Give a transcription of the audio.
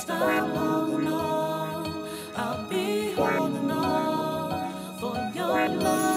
stop holding on. I'll be holding on for your love.